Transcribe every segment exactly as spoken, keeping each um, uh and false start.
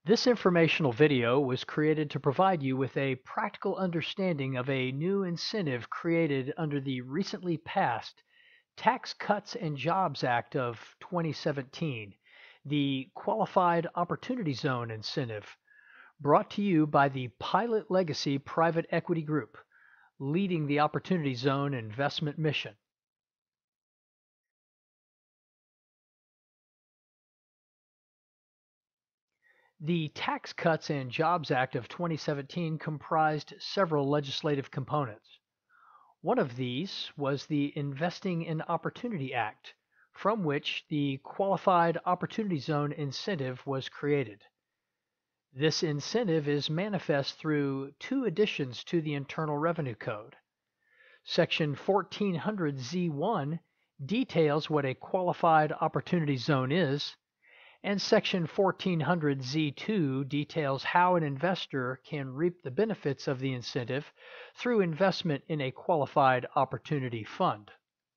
This informational video was created to provide you with a practical understanding of a new incentive created under the recently passed Tax Cuts and Jobs Act of twenty seventeen, the Qualified Opportunity Zone Incentive, brought to you by the Pilot Legacy Private Equity Group, leading the Opportunity Zone investment mission. The Tax Cuts and Jobs Act of twenty seventeen comprised several legislative components. One of these was the Investing in Opportunity Act, from which the Qualified Opportunity Zone incentive was created. This incentive is manifest through two additions to the Internal Revenue Code. Section fourteen hundred Z one details what a Qualified Opportunity Zone is, and Section fourteen hundred Z two details how an investor can reap the benefits of the incentive through investment in a qualified opportunity fund.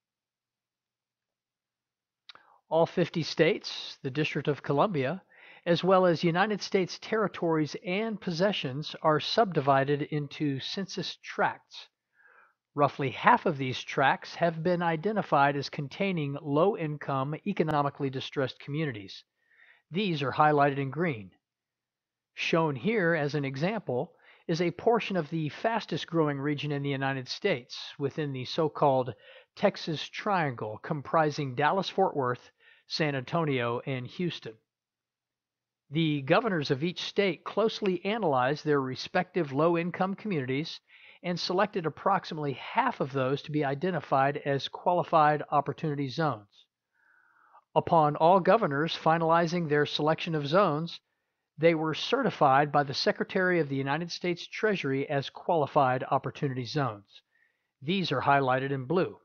All fifty states, the District of Columbia, as well as United States territories and possessions are subdivided into census tracts. Roughly half of these tracts have been identified as containing low-income, economically distressed communities. These are highlighted in green. Shown here as an example is a portion of the fastest growing region in the United States within the so-called Texas Triangle, comprising Dallas-Fort Worth, San Antonio, and Houston. The governors of each state closely analyzed their respective low-income communities and selected approximately half of those to be identified as qualified opportunity zones. Upon all governors finalizing their selection of zones, they were certified by the Secretary of the United States Treasury as qualified opportunity zones. These are highlighted in blue.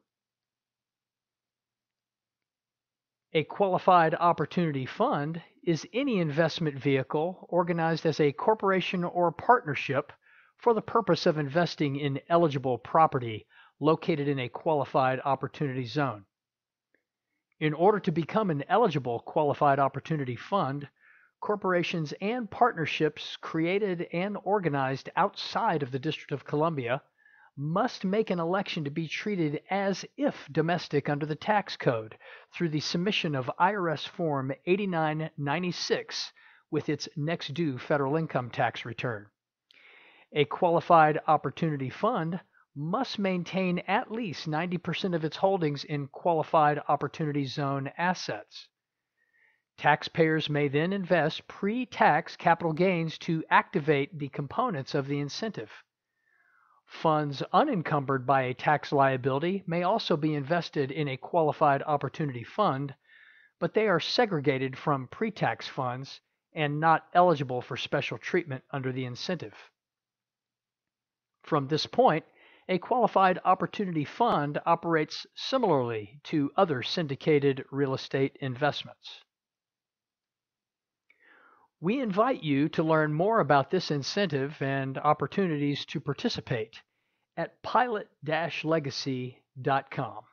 A qualified opportunity fund is any investment vehicle organized as a corporation or partnership for the purpose of investing in eligible property located in a qualified opportunity zone. In order to become an eligible qualified opportunity fund, corporations and partnerships created and organized outside of the District of Columbia must make an election to be treated as if domestic under the tax code through the submission of I R S Form eighty-nine ninety-six with its next due federal income tax return. A qualified opportunity fund must maintain at least ninety percent of its holdings in qualified opportunity zone assets. Taxpayers may then invest pre-tax capital gains to activate the components of the incentive. Funds unencumbered by a tax liability may also be invested in a qualified opportunity fund, but they are segregated from pre-tax funds and not eligible for special treatment under the incentive. From this point, a qualified opportunity fund operates similarly to other syndicated real estate investments. We invite you to learn more about this incentive and opportunities to participate at pilot dash legacy dot com.